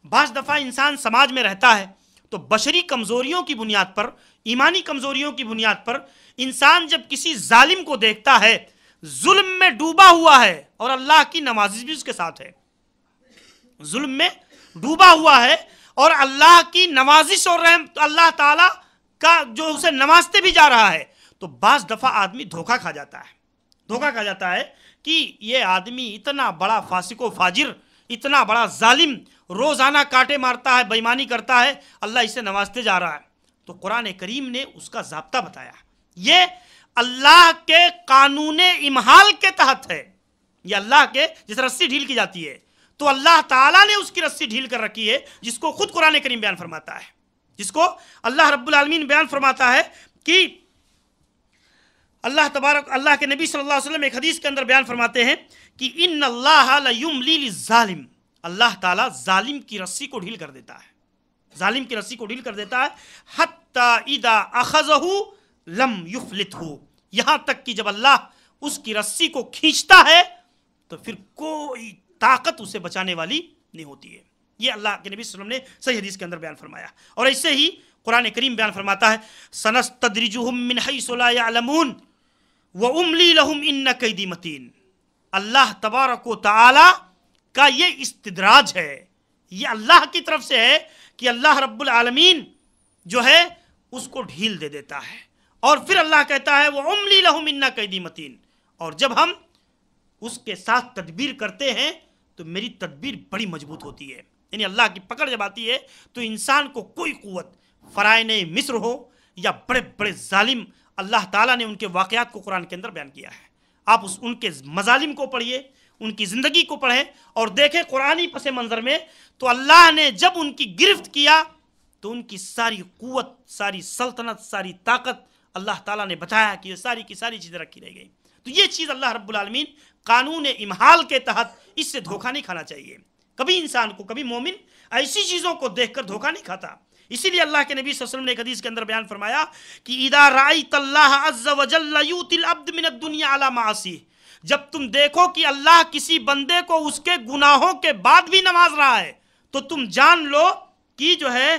بعض دفعہ انسان سماج میں رہتا ہے تو بشری کمزوریوں کی بنیاد پر، ایمانی کمزوریوں کی بنیاد پر انسان جب کسی ظالم کو دیکھتا ہے ظلم میں ڈوبا ہوا ہے، اور اللہ کی نوازش بھی اس کے ساتھ ہے، ظلم میں ڈوبا ہوا ہے اور اللہ کی نوازش اور رحم اللہ تعالیٰ کا جو اسے نوازتے بھی جا رہا ہے، تو بعض دفعہ آدمی دھوکہ کھا جاتا ہے کہ یہ آدمی اتنا بڑا فاسق و فاجر، اتنا بڑا ظالم، روزانہ کاٹے مارتا ہے، بے ایمانی کرتا ہے، اللہ اسے نوازتے جا رہا ہے۔ تو قرآن کریم نے اس کا ضابطہ بتایا، یہ اللہ کے قانون امہال کے تحت ہے، یہ اللہ کے جس رسی ڈھیل کی جاتی ہے تو اللہ تعالیٰ نے اس کی رسی ڈھیل کر رکھی ہے، جس کو خود قرآن کریم بیان فرماتا ہے، جس کو اللہ رب العالمین بیان فرماتا ہے کہ اللہ کے نبی صلی اللہ علیہ وسلم ایک حدیث کے اندر بیان فرماتے ہیں کہ ان اللہ لیملی للظالم، اللہ تعالیٰ ظالم کی رسی کو ڈھیل کر دیتا ہے، ظالم کی رسی کو ڈھیل کر دیتا ہے، حتی اذا اخذہ لم یفلتہ، یہاں تک کہ جب اللہ اس کی رسی کو کھینچتا ہے تو پھر کوئی طاقت اسے بچانے والی نہیں ہوتی ہے۔ یہ اللہ کے نبی صلی اللہ علیہ وسلم نے صحیح حدیث کے اندر بیان فرمایا۔ اور ایسے ہی قرآن کریم بیان فرماتا ہے سنستدرجہم من حیث لا یعلمون وَأُمْلِي لَهُمْ إِنَّ كَيْدِي مَتِینٌ، اللہ تبارک و تعالی کا یہ استدراج ہے، یہ اللہ کی طرف سے ہے کہ اللہ رب العالمین جو ہے اس کو ڈھیل دے دیتا ہے، اور پھر اللہ کہتا ہے وَأُمْلِي لَهُمْ إِنَّ كَيْدِي مَتِین، اور جب ہم اس کے ساتھ تدبیر کرتے ہیں تو میری تدبیر بڑی مضبوط ہوتی ہے۔ یعنی اللہ کی پکڑ جب آتی ہے تو انسان کو کوئی قوت، فرعون مصر ہو یا بڑے بڑے ظالم، اللہ تعالیٰ نے ان کے واقعات کو قرآن کے اندر بیان کیا ہے، آپ ان کے مظالم کو پڑھیے، ان کی زندگی کو پڑھیں اور دیکھیں قرآنی پس منظر میں تو اللہ نے جب ان کی گرفت کیا تو ان کی ساری قوت، ساری سلطنت، ساری طاقت اللہ تعالیٰ نے بتایا کہ یہ ساری کی ساری چیزیں رکھی رہ گئی۔ تو یہ چیز اللہ رب العالمین قانون امہال کے تحت، اس سے دھوکہ نہیں کھانا چاہیے، کبھی انسان کو، کبھی مومن ایسی چیزوں کو دیکھ کر دھوکہ نہیں کھاتا۔ اسی لیے اللہ کے نبی صلی اللہ علیہ وسلم نے ایک حدیث کے اندر بیان فرمایا کہ اذا رأیت اللہ عز وجل یؤتی العبد من الدنیا علی معاصیہ، جب تم دیکھو کہ اللہ کسی بندے کو اس کے گناہوں کے بعد بھی نواز رہا ہے تو تم جان لو کہ جو ہے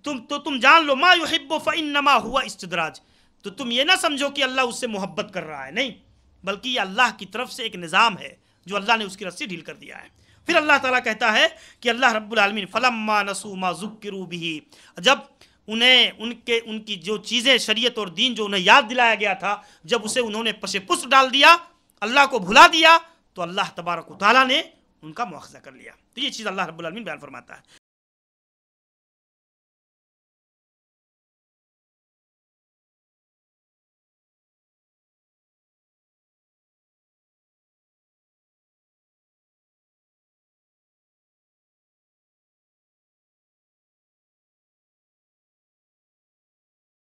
تم جان لو ما یحب فانما هو استدراج، تو تم یہ نہ سمجھو کہ اللہ اس سے محبت کر رہا ہے، نہیں، بلکہ یہ اللہ کی طرف سے ایک نظام ہے جو اللہ نے اس کی رسی ڈھیل کر دیا ہے۔ پھر اللہ تعالیٰ کہتا ہے کہ اللہ رب العالمین فلما نسوا ما ذکروا به، جب انہیں ان کی جو چیزیں شریعت اور دین جو انہیں یاد دلایا گیا تھا، جب اسے انہوں نے پس پس ڈال دیا، اللہ کو بھلا دیا، تو اللہ تبارک و تعالیٰ نے ان کا مواخذہ کر لیا۔ تو یہ چیز اللہ رب العالمین بیان فرماتا ہے۔